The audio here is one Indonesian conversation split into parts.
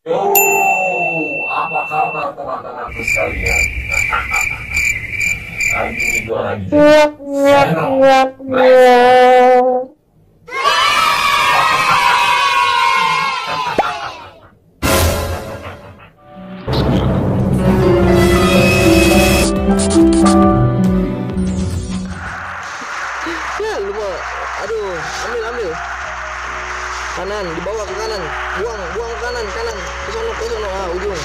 Oh, apa kabar teman-temanku sekalian? Hari ini gue lagi senang. Ya lu mau, aduh, ambil kanan, dibawa ke kanan, buang ke kanan, ke sono, ujung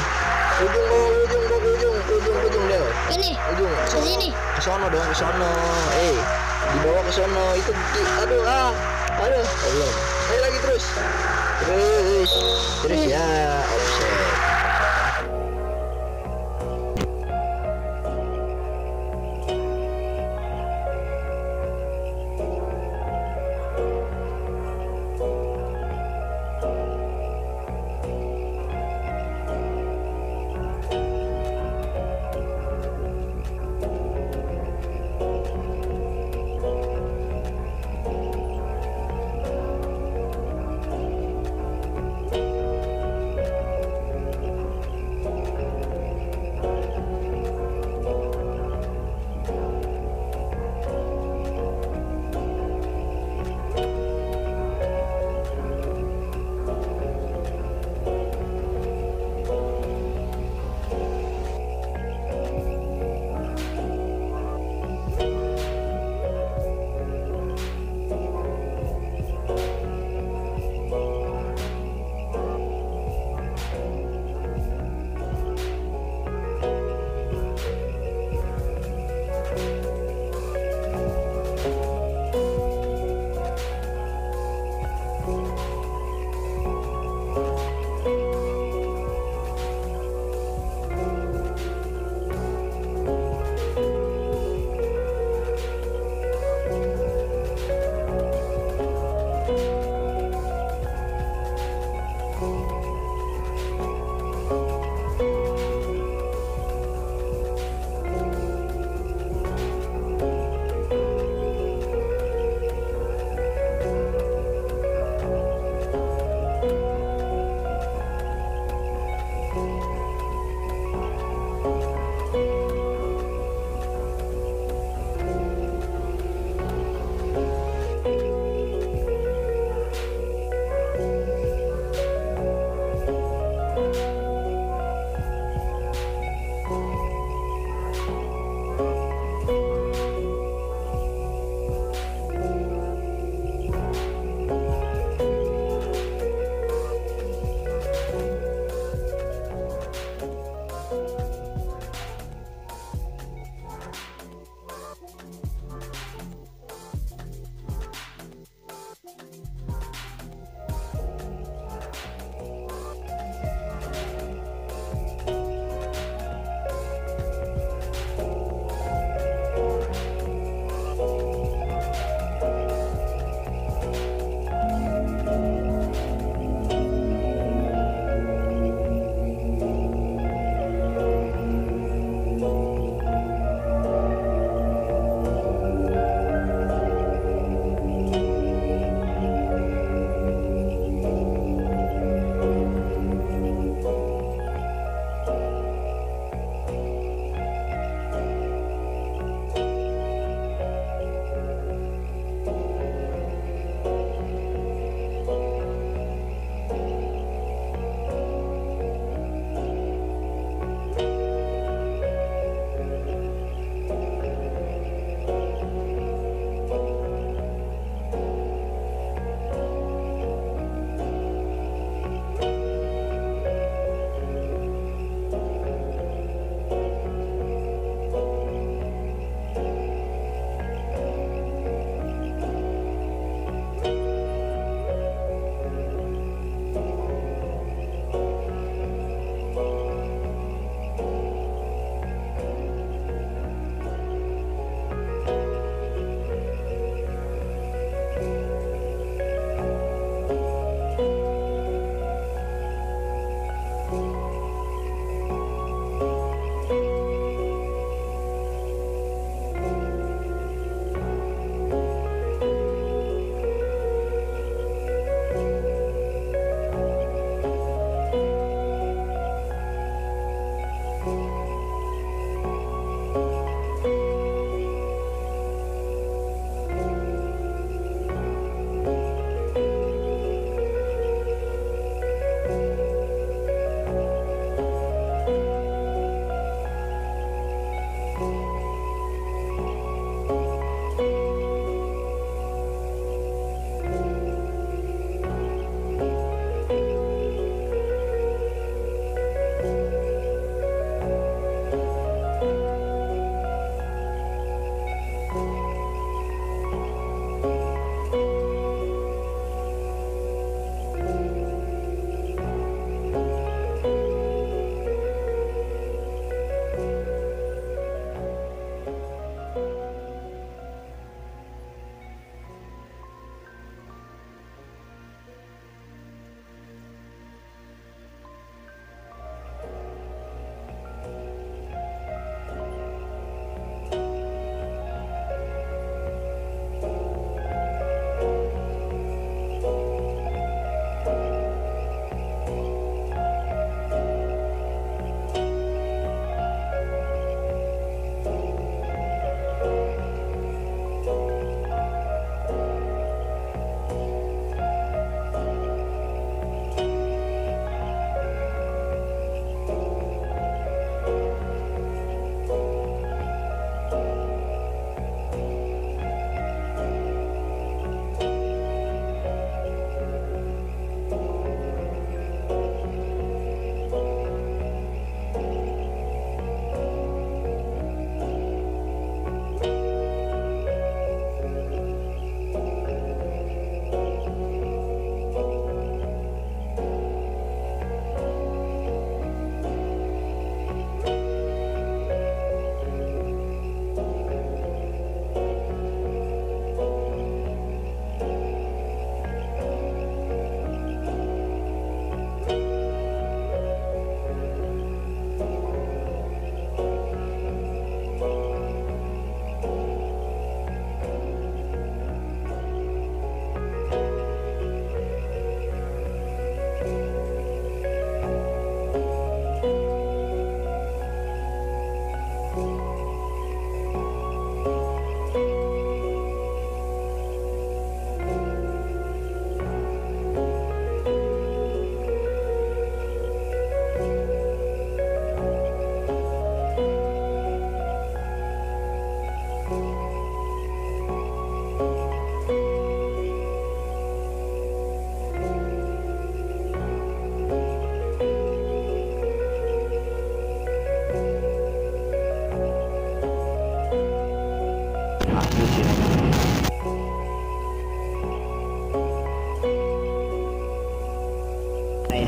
Del, Ini, ujung, ke sini. ke sono dong, dibawa ke sono, itu, aduh, belum, ayo lagi terus ya, offset.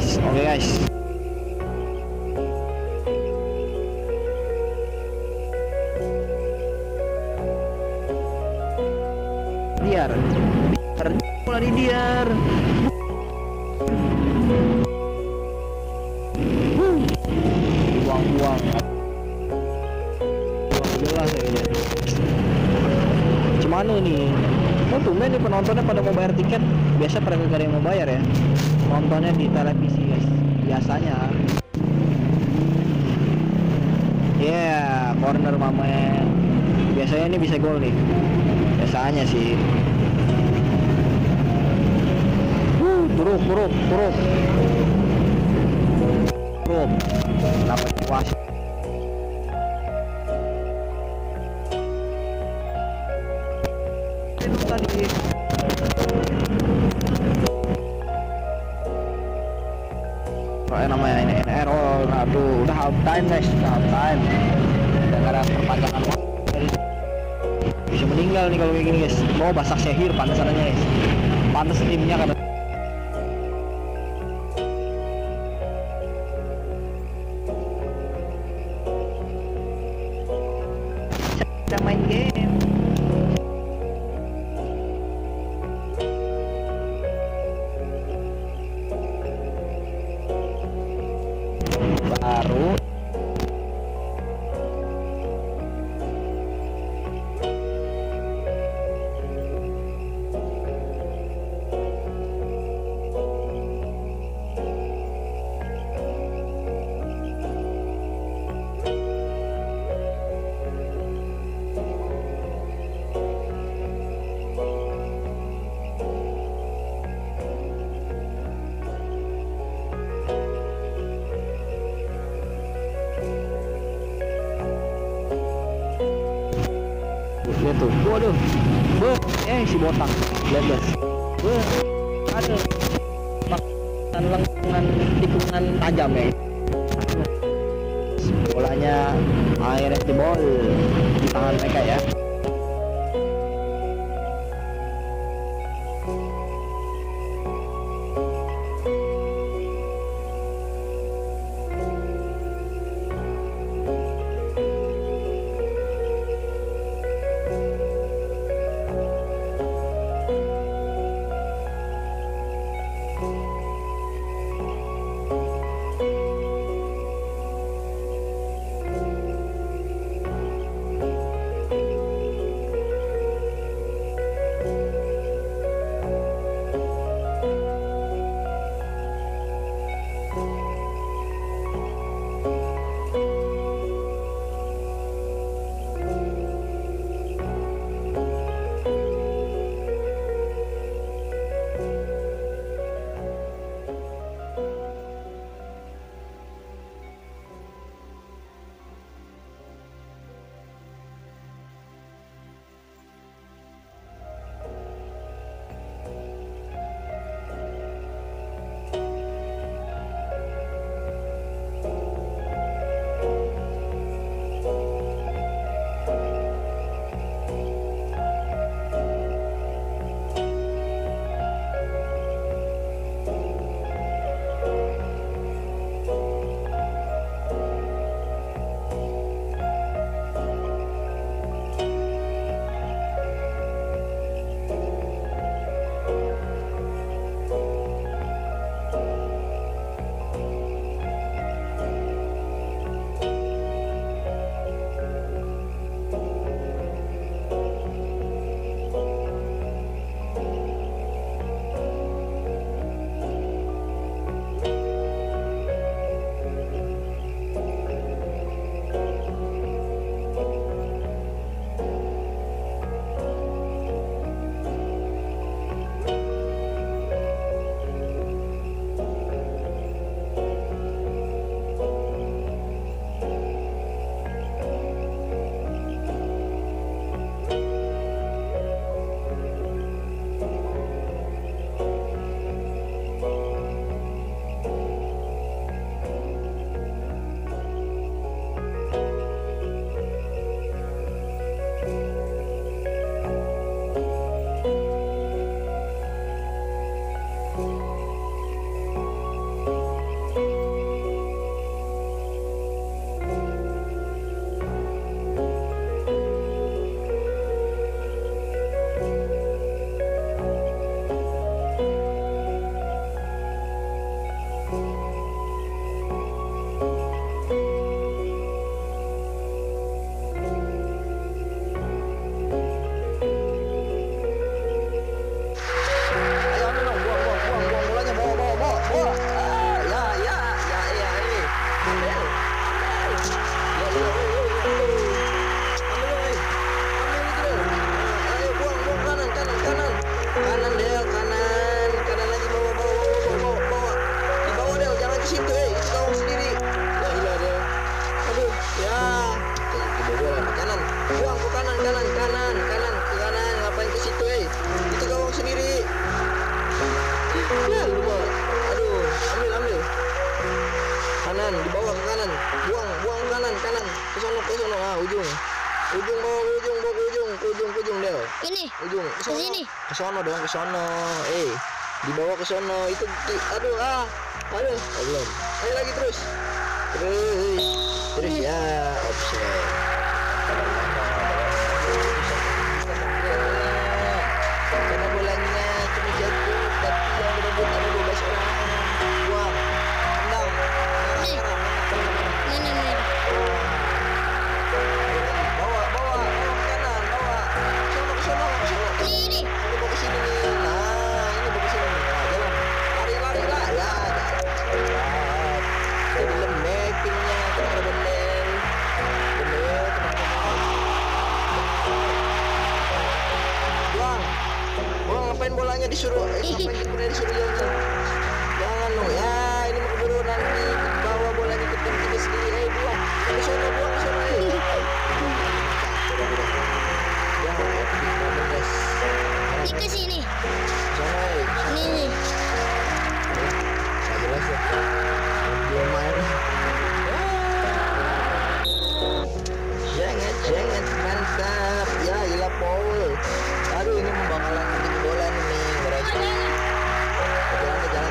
guys. Oke guys. Diar. Mulai di diar. Uang jelas kayaknya. Cuman nih, oh tumben nih penontonnya pada mau bayar tiket. Biasa pada gak ada yang mau bayar ya. Nontonnya di televisi guys. Biasanya. Corner Mamen. Biasanya ini bisa gol nih. Biasanya sih. Turuk. Kenapa puas? Itu tadi. Namanya ini error. Aduh, udah half time guys, half time. Udah gak ada perpanjangan waktu. Bisa meninggal nih kalau kayak gini guys. Mau Basak Syahir pantesannya guys. Pantes timnya karena main game. Baru lihat tuh, waduh, si botak, lihat guys, ada lengan tikungan tajam ya, bolanya akhirnya jebol di tangan mereka ya. ujung Del. Ini. Ujung Ke sini. ke sono dong, ke sono. Dibawa ke sono itu aduh belum. Ayo lagi terus ya, offset. Karena bolanya cuma jatuh tapi yang berebut ada 12 orang. Buang, tendang. Nih. Ini. Bawa ke kanan, bawa. Ke sono. Ini. Ini bawa ke sini nih. Nah, ini bawa ke sini. Nah, jalan. Lari lah. Ya, jadi lembek pinnya, kena bener. Buang, ngapain bolanya disuruh? Ngapain bolanya disuruh jalan? Jangan lo ya, ini mau keburu nanti bawa bolanya ke tim kita sendiri. Buang ke sono. Ini ke sini. Sono. Ini. Nggak jelas ya. Dia main. Jangan mantap. Ya gila Paul. Aduh ini bakalan bikin bola nih mereka. Jalan.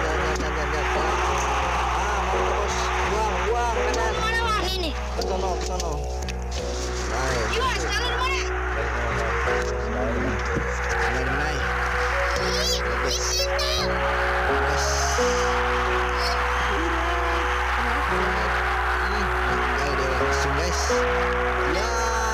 Terus buang kanan. Mana Bang ini? Ke sono. Naik. Gimana sekarang di mana? Naik. Di situ. Tinggal dia langsung guys. Ya.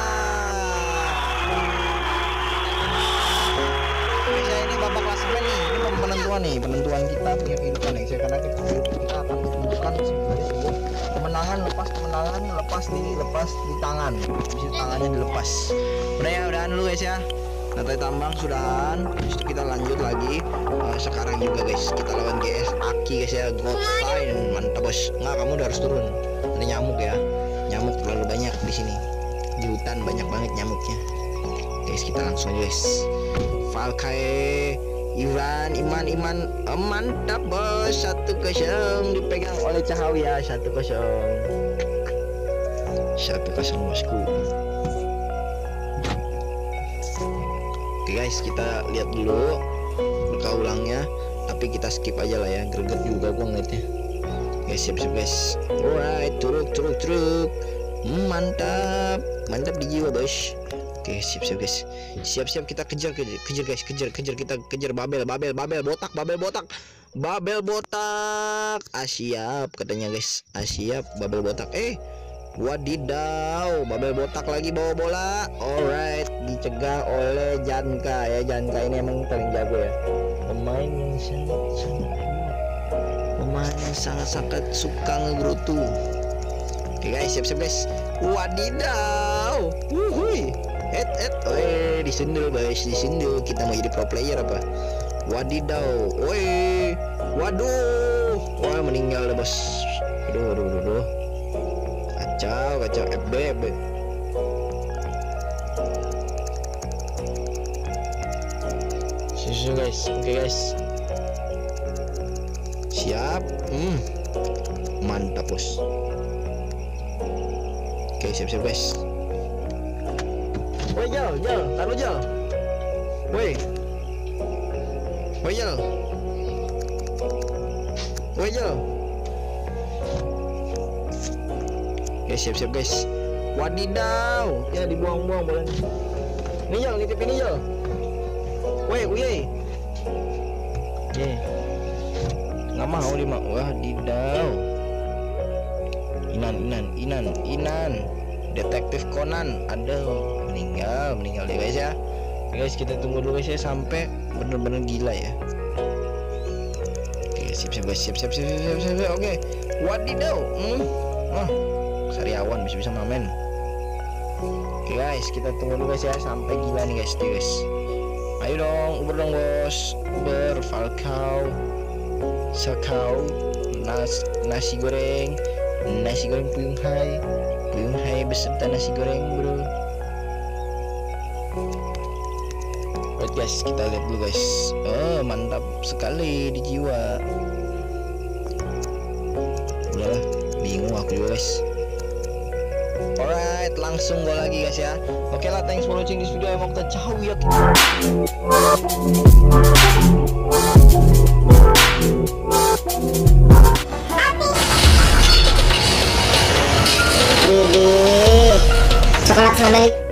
Ini babak klasemen nih. Ini penentuan kita punya kehidupan nih. Karena kita akan menentukan sebuah kemenangan lepas di tangan. Habis itu tangannya dilepas. Udahan dulu guys ya. Nanti tambang sudahan. Habis itu kita lanjut lagi. Sekarang juga guys kita lawan GS Aki guys ya. Goldstein mantap bos. Nggak, kamu udah harus turun. Ada nyamuk ya. Nyamuk terlalu banyak di sini. Di hutan banyak banget nyamuknya. Guys kita langsung aja guys. Valkyrie, Iman, mantap bos. 1-0 dipegang oleh Cahaya. 1-0 bosku. Oke guys, kita lihat dulu reka ulangnya, tapi kita skip aja lah ya, greget juga gua ngeliatnya. Guys, siap guys. Alright, truk. Mantap di jiwa bos. Oke, siap guys. Siap kita kejar guys, kejar kita kejar babel botak. Siap katanya guys. Siap babel botak. Wadidaw, babel botak lagi bawa bola. Alright, dicegah oleh Janka ya. Janka ini emang paling jago ya. Pemain yang sangat suka ngegerutu. Oke guys, siap guys. Wadidaw. Wuhui. Disundul guys, disundul. Kita mau jadi pro player apa? Wadidaw. Waduh. Wah, meninggal deh bos. Aduh. Kacau FB. Susu guys. Oke guys. Siap. Mantap bos. Oke, siap guys. Woi Jal, taruh Jal. Woi Jal. Oke, siap guys. Wadidaw, ya dibuang-buang bolanya. Nih Jal, nitip ini Jal. Woi. Nggak mau dia mah. Wadidaw. Inan. Detektif Conan. Aduh, meninggal deh guys ya. Guys, kita tunggu dulu guys ya sampai bener-bener gila ya. Oke, siap guys. Siap. Oke. Wadidaw. Sariawan bisa mamen. Oke guys, kita tunggu dulu guys ya sampai gila nih guys. Ayo dong, Uber dong bos. Uber, Falcao, Sakau, nasi goreng Puyung Hai beserta nasi goreng bro. Right guys, kita lihat dulu guys. Mantap sekali di jiwa. Udahlah, bingung aku juga guys. Alright, langsung gol lagi guys ya. Oke lah, thanks for watching this video. Mau kita jauh ya. Coklat sama